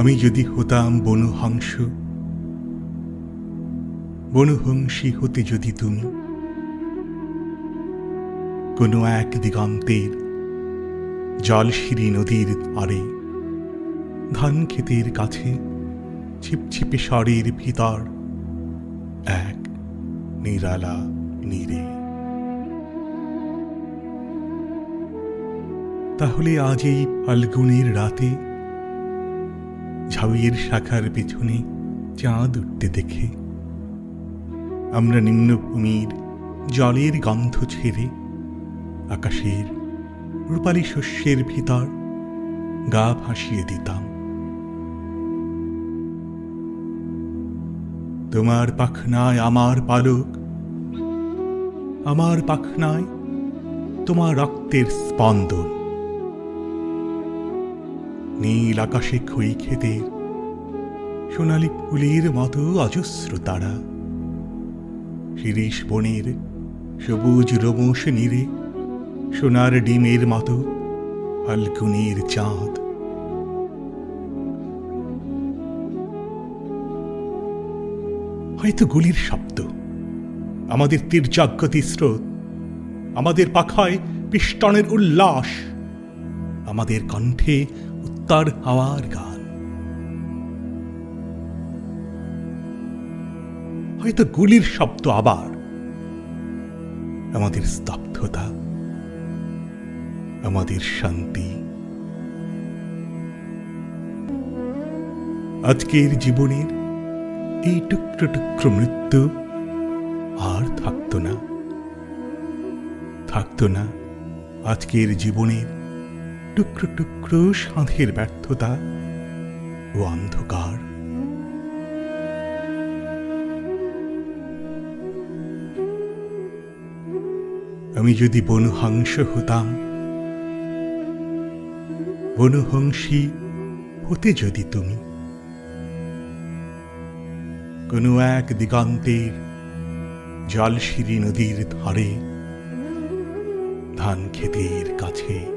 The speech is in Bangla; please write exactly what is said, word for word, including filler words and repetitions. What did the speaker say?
আমি যদি হতাম বনহংস, বনহংসী হতে যদি তুমি কোনো এক দিগন্তের জলশিরি নদীর ধারে, ধান ক্ষেতের কাছে ছিপছিপে স্বরের ভিতর এক নিরালা নীরে, তাহলে আজ এই ফাল্গুনের রাতে ঝাউয়ের শাখার পেছনে চাঁদ উঠতে দেখে আমরা নিম্নভূমির জলের গন্ধ ছেড়ে আকাশের রূপালী শস্যের ভিতর গা ভাসিয়ে দিতাম। তোমার পাখনায় আমার পালক, আমার পাখনায় তোমার রক্তের স্পন্দন। নীল আকাশে খই খেতে সোনালী ফুলের মতো অজস্র তারা, শিরীষ বনের সবুজ রোমশ নীরে সোনার ডিমের মতো ফাল্গুনের চাঁদ। হয়তো গুলির শব্দ, আমাদের তীর্যগতি স্রোত, আমাদের পাখায় পিষ্টনের উল্লাস, আমাদের কণ্ঠে উত্তর হাওয়ার গান। হয়তো গুলির শব্দ আবার, আমাদের স্তব্ধতা, আমাদের শান্তি। আজকের জীবনের এই টুকরো টুকরো মৃত্যু আর থাকত না, থাকত না আজকের জীবনের টুকরো টুকরো সাঁধের ব্যর্থতা ও অন্ধকার। আমি যদি বনহংস হতাম, বনহংসী হতে যদি তুমি কোনো এক দিগন্তের জলশিরি নদীর ধারে, ধান ক্ষেতের কাছে।